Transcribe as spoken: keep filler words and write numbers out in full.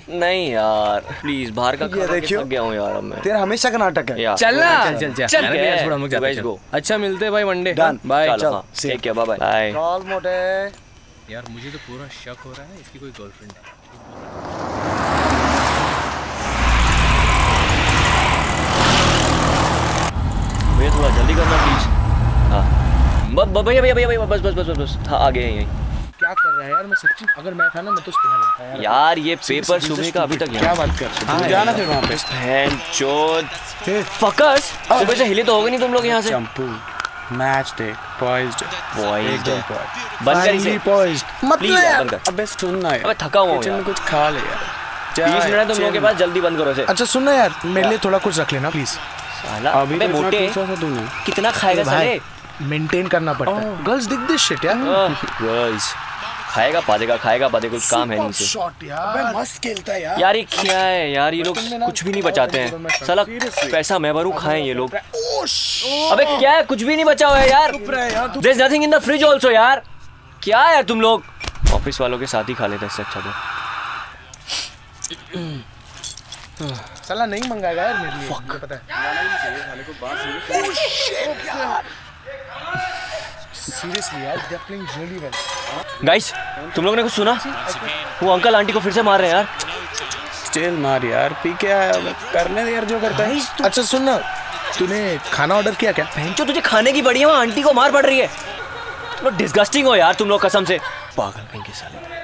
नहीं यार प्लीज बाहर का ये देखियो गया हूँ यार अब मैं। तेरा हमेशा का नाटक है। चल ना चल चल चल थोड़ा हम लोग जाते हैं। अच्छा मिलते हैं भाई वनडे। बाय चल ठीक है बाय बाय। चल मोटे। यार मुझे तो पूरा शक हो रहा है इसकी कोई गर्लफ्रेंड है। भैया थोड़ा जल्दी करना प्लीज। हाँ भैया भैया भैया बस बस बस बस हाँ आ गए यहीं। क्या कर रहा है यार मैं सच्ची अगर मैं था ना मैं तो स्पिनर लेता यार। यार ये पेपर सुबह का अभी तक क्या बात कर तू जाना फिर वहाँ पे। बहन चोद फकस सुबह से हिले तो होगे नहीं तुम लोग यहाँ से। Champu match the paused paused बंद कर इसे पॉइज्ड मतलब अबे सुन ना यार अबे थका हुआ हूँ किचन में कुछ खा ले यार। बीस मिनट तुम लोगों के पास जल्दी बंद करो इसे। अच्छा सुनना यार मेरे लिए थोड़ा कुछ रख लेना प्लीज। साला अबे मोटे कितना खाएगा साले। मेंटेन करना पड़ता है। गर्ल्स दिख दिस शिट यार। गर्ल्स खाएगा पादेगा खाएगा पादेगा कुछ काम है नहीं से। शॉट यार अबे मस्त खेलता है यार। यार ये क्या है यार ये लोग कुछ भी नहीं बचाते हैं साला पैसा मैं भरूं खाएं ये लोग। अबे क्या है कुछ भी नहीं बचा हुआ है यार। There is nothing in the fridge also यार। क्या है तुम लोग ऑफिस वालों के साथ ही खा लेते इससे अच्छा तो। साला नहीं मंगाएगा यार मेरे लिए मुझे पता है। सीरियसली यार they are playing really well. Guys तुम लोगों ने कुछ सुना वो अंकल आंटी को फिर से मार रहे हैं यार। स्टिल मार यार पी के आया करने दे यार जो करता है। अच्छा सुन ना तूने खाना ऑर्डर किया क्या? बहनचोद तुझे खाने की बड़ी है वहाँ आंटी को मार पड़ रही है। डिस्गस्टिंग हो यार तुम लोग कसम से पागल कहीं के साले।